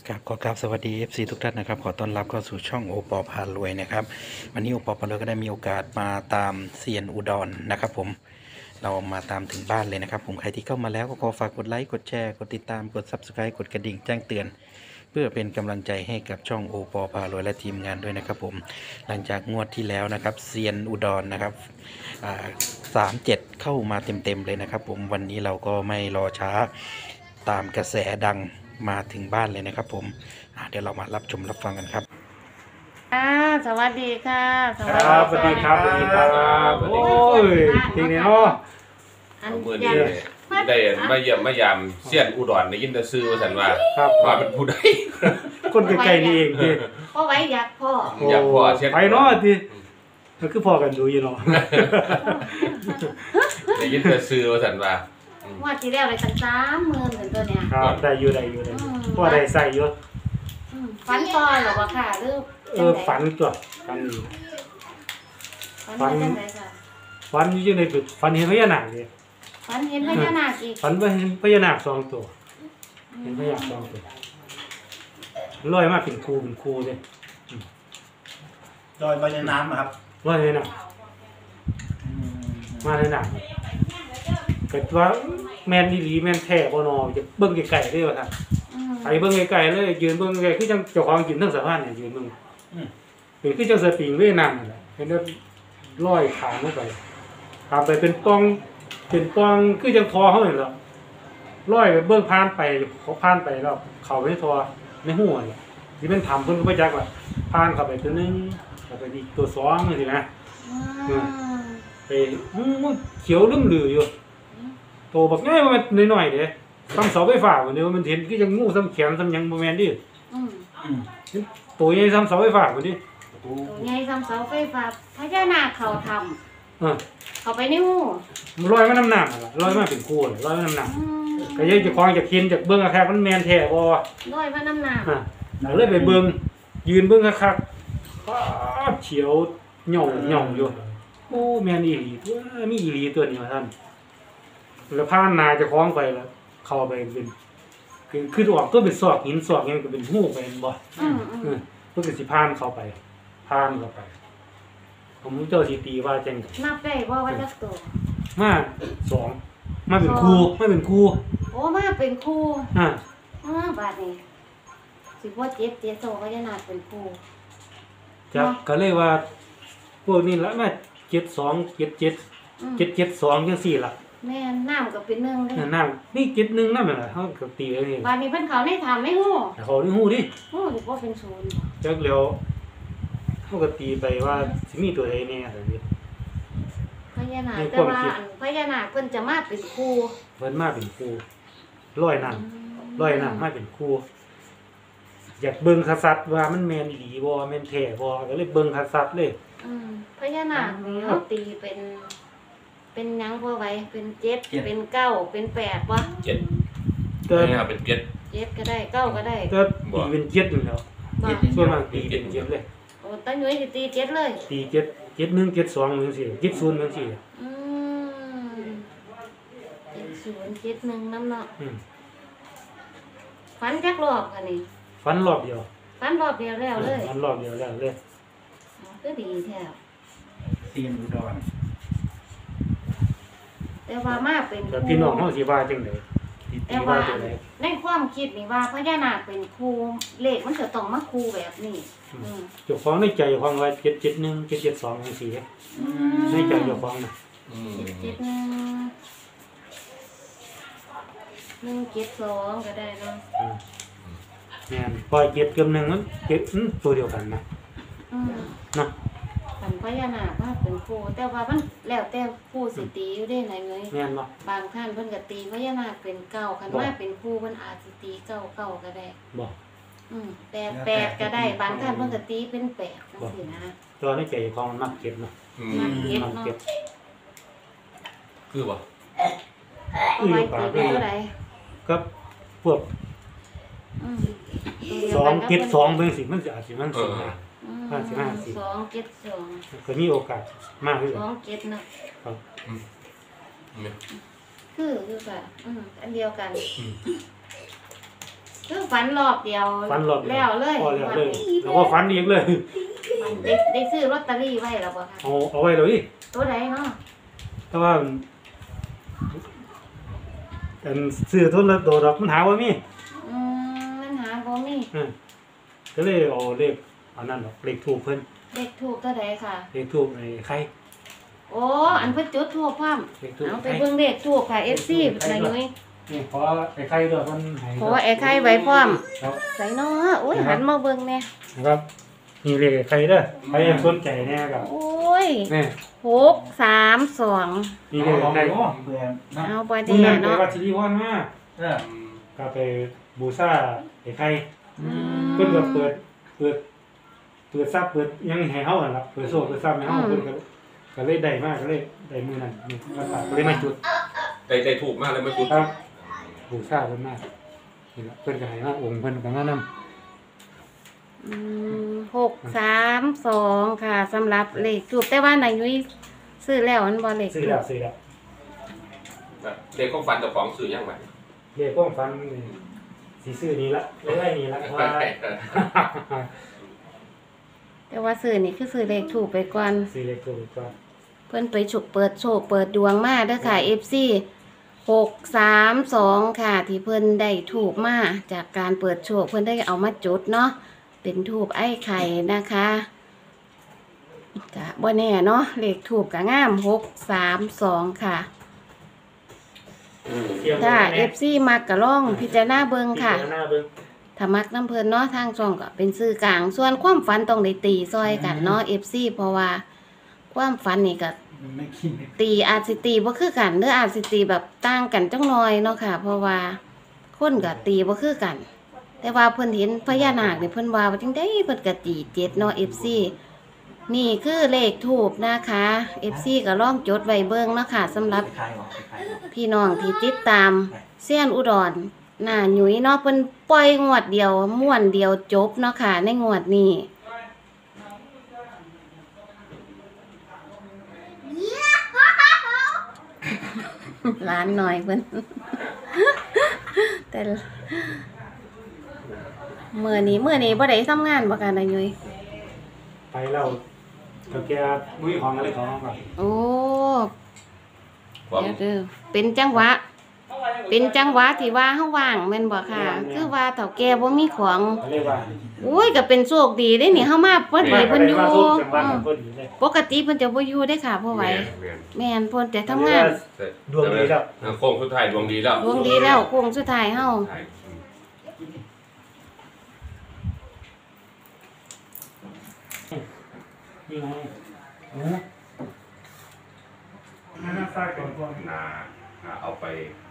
ครับขอกราบสวัสดี FC ทุกท่านนะครับขอต้อนรับเข้าสู่ช่องโอปอพารวยนะครับวันนี้โอปอพารวยก็ได้มีโอกาสมาตามเซียนอุดรนะครับผมเรามาตามถึงบ้านเลยนะครับผมใครที่เข้ามาแล้วก็ขอฝากกดไลค์กดแชร์กดติดตามกด Subscribe กดกระดิ่งแจ้งเตือน เพื่อเป็นกำลังใจให้กับช่องโอปอพารวยและทีมงานด้วยนะครับผมหลังจากงวดที่แล้วนะครับเซียนอุดรนะครับ37เข้ามาเต็มเลยนะครับผมวันนี้เราก็ไม่รอช้าตามกระแสดังมาถึงบ้านเลยนะครับผมเดี๋ยวเรามารับชมรับฟังกันครับสวัสดีค่ะครับสวัสดีครับสวัสดีครับโอ้ยจริงเนี่ยเนาะอันเมื่อยันี้งได้มาเยี่ยมมายามเสี้ยนอุดรได้ยินแต่ซื้อว่าฉันว่าครับว่าเป็นผู้ใดคนใกล้ๆนี่เองดิพ่อไว้อยากพ่ออยากพ่อเสี้ยนไปเนาะดิมันคือพอกันดูอยู่เนาะได้ยินแต่ซื้อว่าฉันว่าว่าที่แล้วเลยตั้ง30,000ถึงตัวเนี้ยครับได้อยู่พอได้ใส่อยู่ฝันตอนหรอวะค่ะหรือฝันตัวฝันอยู่ฝันจังไดค่ะฝันอยู่ในจุดฝันเห็นพญานาคดิฝันเห็นพญานาคอีกฝันว่าเห็นพญานาค2ตัวเห็นพญานาค2ตัวลอยมาเป็นคู่เลยลอยมาในน้ำอะครับลอยเลยนะมาเลยนะเกิดว่าแมนดีแมนแท้บ่นอจะเบิ่งไกลๆได้ว่าท่านไปเบิ่งไกลๆเลยยืนเบิ่งไกลคือจังเจ้าของกินทั้งสะพานเนี่ยยืนเบิ่งเป็นคือจังสปริงเวยนามนั่นแหละเห็นแล้วลอยขามลงไปขามไปเป็นปองคือจังทอเฮานี่แหละลอยไปเบิ่งผ่านไปเขาผ่านไปแล้วเข้าไปในทอในหูนี่ที่มันทำเพิ่นก็บ่จักว่าผ่านเข้าไปตัวนึงเข้าไปอีกตัว2จังซี่นะไปเขียวลืมลืออยู่โตบักง่ายมันน้อยๆเด้ซ้ำเสาไฟฟ้าพุ่นเด้มันเห็นคือจังงูซ้ำแขนซ้ำหยังบ่แม่นดิตัวใหญ่ซ้ำเสาไฟฟ้าพุ่นดิตัวใหญ่ซ้ำเสาไฟฟ้าพญานาคเขาทำเขาไปในหูมันลอยมาน้ำหนักล่ะลอยมาเป็นคู่ลอยมาน้ำหนักก็ยังจะคล้องจะกินจากเบิ่งคักๆมันแม่นแท้บ่ลอยมาน้ำหนักเลยไปเบิ่งยืนเบิ่งคักๆป๊าดเขียวหย่องอยู่โอ้แม่นอีหลีตัวมีอีหลีตัวนี้ว่าท่านแล้วพาหน้าเจ้าของไปแล้วเข้าไปเป็นคือออกก็เป็นซอกหินซอกหยังก็เป็นหูไปเห็นบ่เพิ่นก็สิพานเข้าไปผมเจ้าสิตีว่าจังนับได้ว่าจักตัวมา2มาเป็นครูโอ้มาเป็นครู บาดนี้สิบ่เจ็บโซพญานาคเป็นครูจักก็เลยว่าพวกนี้ละมา72 77 772จังซี่ล่ะแม่น้ำก็เป็น1เด้น้ำนี่71นำนั่นล่ะเฮาก็ตีไว้นี่บาดนี้เพิ่นเขาในถามในหูเขานี่ฮู้ดิโอ้สิบ่เป็นศูนย์จักแล้วเฮาก็ตีไปว่าสิมีตัวใดแน่ซั่นดิพญานาคแต่ว่าพญานาคเพิ่นจะมาเป็นครูเพิ่นมาเป็นครูลอยน้ำมาเป็นครูอยากเบิ่งคักๆว่ามันแม่นอีหลีบ่แม่นแท้บ่ก็เลยเบิ่งคักๆเลยพญานาคนี่เฮาตีเป็นหยังพอไว้เป็น7เป็น9เป็น8บ่ 7 ก็นี่ครับเป็น 7ก็ได้9ก็ได้ก็ตีเป็น7อยู่แล้วบ่ส่วนมากตีเป็น7เลยโอ้ตาหนุ่ยสิตี7เลยตี7 71 72จังซี่70จังซี่ 7071นำเนาะฝันจักรอบค่ะนี่ฟันรอบเดียวฝันรอบเดียวแล้วเลยฟันรอบเดียวแล้วเลยก็ดีแท้เซียนอุดรแต่ว่ามาเป็นคแต่รูพี่น้องเฮาสิว่าจังได๋ตีแต่ว่าว่าจังได๋ในความคิดนี่ว่าพญานาคเป็นครูเลขมันจะต้องมาครูแบบนี้เจ้าของในใจของว่า771 772จังซี่ในใจเจ้าของน่ะ 172ก็ได้เนาะแม่นปล่อย7กับ1มัน7ตัวเดียวกันนะเนาะฝันพญานาคว่าเป็นครูแต่ว่ามันแล้วแต่ครูสิตีอยู่ได้ไหนเงยแม่นบ่บางท่านเพิ่นก็ตีพญานาคเป็นเก้าคันว่าเป็นครูเพิ่นอาจสิตีเก้าก็ได้บ่ 8ก็ได้บางท่านเพิ่นก็ตีเป็น8จังซี่นะตัวในใจของมันมักเก็บเนาะนักเก็บมักเนาะเก็บคือบ่เอาไว้ตีเป็นเท่าใดกับพวก2 7 2เบิ่งสิมันสิอาจสิมันสินะ 272 ก็มีโอกาสมากคือกัน 27เนาะครับคือค่ะอันเดียวกันคือฝันรอบเดียวฝันรอบเดียวแล้วเลยพอแล้วเลยแล้วก็ฝันอีกเลยได้ซื้อลอตเตอรี่ไว้แล้วบ่คะเอาไว้เลยตัวใดเนาะแต่ว่าอันซื้อทุนละโดดอกมันหาว่ามีมันหาบ่มีก็เลยเอาเลขอันนั้นดอกเลขถูกเพิ่นเลขถูกตัวใดค่ะเลขถูกไอ้ไข่โอ้อันเพิ่นจุดทูบพร้อมเลขถูกเอาไปเบิ่งเลขทูบค่ะ FC นายยุ้ยนี่เพราะไอ้ไข่ด้วยมันให้เพราะว่าไอ้ไข่ไว้พร้อมครับใส่เนาะโอ้ยหันมาเบิ่งแน่นะครับนี่เลขไอ้ไข่เด้อใครยังสนใจแน่ครับโอ้ยนี่ 632 นี่เลขไอ้ไข่เบื่อนะเอาบ่นี่ได้นั่นไปเนาะวัดสิริพรมาเออก็ไปบูชาไอ้ไข่อืมเพิ่นก็เปิดทรัพย์เปิดยังให้เฮาหั่นล่ะเปิดโซ่เปิดทรัพย์ให้เฮาเพิ่นก็เลยได้มากก็เลยได้มื้อนั้นนี่ก็เลยมาจุดได้ถูกมากเลยไม่ถูกครับบูชาเพิ่นมากนี่ล่ะเพิ่นก็ให้มาองค์เพิ่นก็มานำ 632ค่ะสำหรับเลขทูบแต่ว่านายยุ้ยซื้อแล้วมันบ่เลขซื้อทูแล้วบซื้อแล้วเด็กของฟันเจ้าของซื้อยังไงเลขความฝันนี่สิซื้อนี่ละเลยนี่ละเพราะว่าแต่ว่าซื้อนี่คือซื้อเลขถูกไปก่อนซื้อเลขถูกกว่าเพิ่นไปฉุกเปิดโชคเปิดดวงมาเด้อค่ะ FC 632ค่ะ ที่เพิ่นได้ถูกมาจากการเปิดโชคเพิ่นได้เอามาจุดเนาะเป็นถูกไอ้ไข่นะคะกะบ่แน่เนาะเลขถูกกะงาม632ค่ะ ถ้า FC มักกะล่องพิจารณาเบิ่งค่ะพิจารณาเบิ่งถ้ามักน้ำเพิ่นเนาะทางช่องก็เป็นสื่อกลาง ส่วนความฝันต้องได้ตีซอยกันเนาะ FC เพราะว่าความฝันนี่ก็ไม่คิดตีอาจสิตีบ่คือกันหรืออาจสิตีแบบต่างกันจังน้อยเนาะค่ะ เพราะว่าคนก็ตีบ่คือกัน แต่ว่าเพิ่นเห็นพญานาคนี่เพิ่นว่าจังได๋เพิ่นก็ตี7เนาะ FC นี่คือเลขทูปนะคะ FC ก็ลองจดไว้เบิ่งเนาะค่ะสำหรับขายออกขายออกพี่น้องที่ติดตามเซียนอุดรหน้าหยุยเนาะเพิ่นปล่อยงวดเดียวม่วนเดียวจบเนาะค่ะในงวดนี้ร้านหน่อยเพิ่น แต่มื้อนี้บ่ได้ทำงานบ่ค่ะนายหยุยไปแล้วก็แกมุ้ยของอะไรของก่อนโอ้ความเดี๋ยวเด้อเป็นจังหวะที่ว่าเฮาว่างแม่นบ่ค่ะ คือว่าเฒ่าแก่บ่มีของเขาเรียกว่าโอ้ยก็เป็นโชคดีได้นี่เฮามาเพิ่นไปเพิ่นอยู่มาทุกจังหวัดเพิ่นอยู่เลยปกติเพิ่นจะบ่อยู่ได้ค่ะพ่อไหวแม่นเพิ่นแต่ทำงานดวงดีแล้วโค้งสุดท้ายดวงดีแล้วดวงดีแล้วโค้งสุดท้ายเฮานี่ไงโอ้น่าซากก่อนนาเอาไป